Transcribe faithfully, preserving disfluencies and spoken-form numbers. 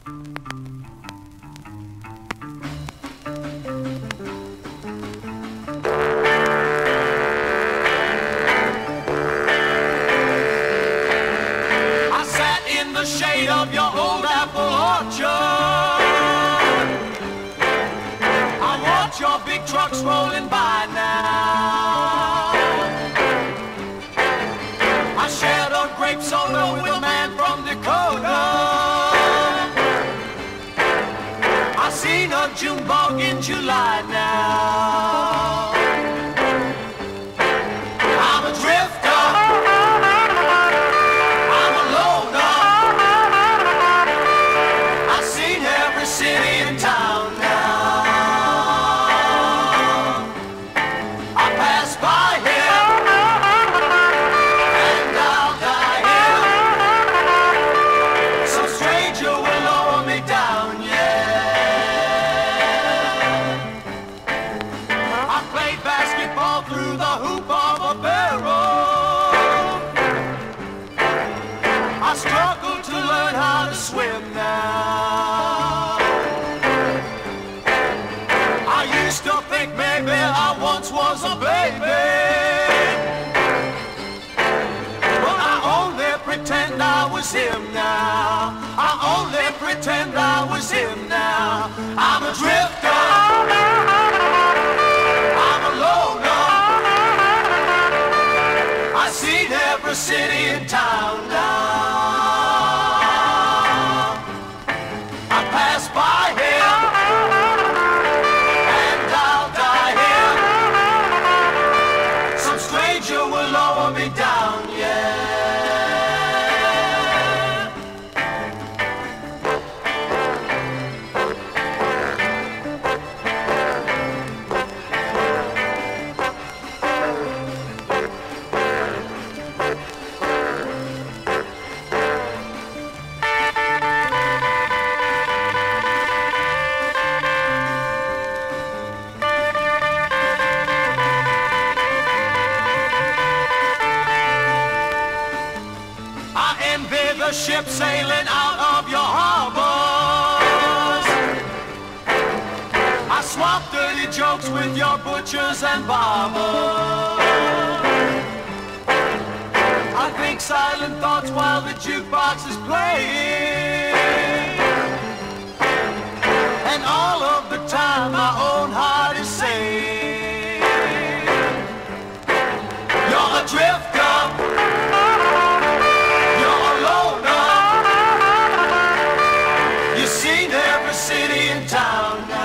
Shade of your old apple orchard, I watch your big trucks rolling by now. I shared a grape soda with a man from Dakota. I seen a June bug in July now. I'm a drifter, city and town now. I pass by here and I'll die here. Some stranger will lower me down, yeah. I played basketball through the hoop of a barrel. I struggled to learn how to swim now. Still think maybe I once was a baby, but I only pretend I was him now. I only pretend I was him now. I'm a drifter, I'm a loner. I seen every city in town now. I pass by here will lower me down, yeah. The ship sailing out of your harbors. I swap dirty jokes with your butchers and barbers. I think silent thoughts while the jukebox is playing, and all of the time my own heart is saying, you're a drifter, city in town now.